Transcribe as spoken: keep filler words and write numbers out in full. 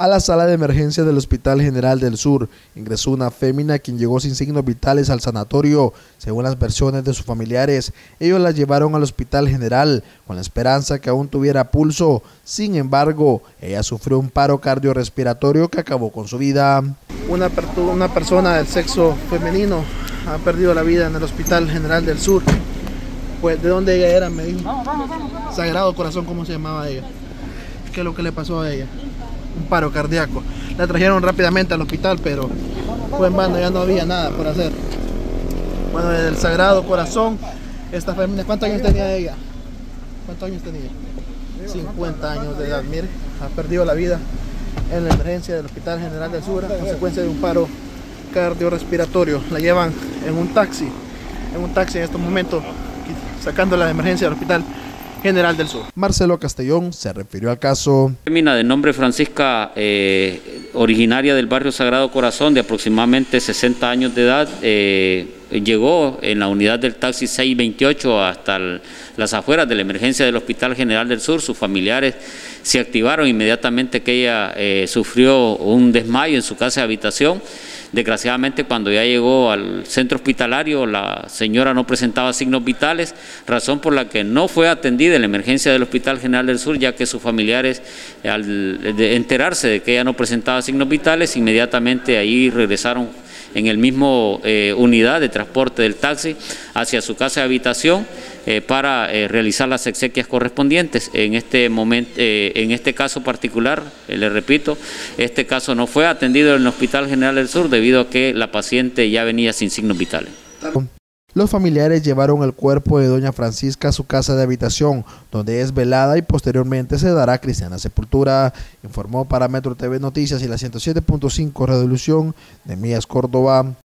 A la sala de emergencia del Hospital General del Sur ingresó una fémina quien llegó sin signos vitales al sanatorio. Según las versiones de sus familiares, ellos la llevaron al Hospital General con la esperanza que aún tuviera pulso. Sin embargo, ella sufrió un paro cardiorrespiratorio que acabó con su vida. Una, una persona del sexo femenino ha perdido la vida en el Hospital General del Sur. Pues, ¿de dónde ella era? Me dijo. Sagrado Corazón, ¿cómo se llamaba ella? ¿Qué es lo que le pasó a ella? Un paro cardíaco. La trajeron rápidamente al hospital, pero fue en vano, ya no había nada por hacer. Bueno, desde el Sagrado Corazón, esta familia, ¿cuántos años tenía ella? ¿Cuántos años tenía? cincuenta años de edad, mire, ha perdido la vida en la emergencia del Hospital General del Sur a consecuencia de un paro cardiorrespiratorio. La llevan en un taxi, en un taxi en estos momentos, sacándola de emergencia del Hospital General del Sur. Marcelo Castellón se refirió al caso. Fémina de nombre Francisca, eh, originaria del barrio Sagrado Corazón, de aproximadamente sesenta años de edad, eh, llegó en la unidad del taxi seiscientos veintiocho hasta el, las afueras de la emergencia del Hospital General del Sur. Sus familiares se activaron inmediatamente que ella eh, sufrió un desmayo en su casa de habitación. Desgraciadamente, cuando ya llegó al centro hospitalario, la señora no presentaba signos vitales, razón por la que no fue atendida en la emergencia del Hospital General del Sur, ya que sus familiares, al enterarse de que ella no presentaba signos vitales, inmediatamente ahí regresaron en el mismo eh, unidad de transporte del taxi hacia su casa de habitación eh, para eh, realizar las exequias correspondientes. En este momento, eh, en este caso particular, eh, le repito, este caso no fue atendido en el Hospital General del Sur debido a que la paciente ya venía sin signos vitales. Los familiares llevaron el cuerpo de doña Francisca a su casa de habitación, donde es velada y posteriormente se dará cristiana sepultura, informó para Metro T V Noticias y la ciento siete punto cinco Revolución, Nehemías Córdoba.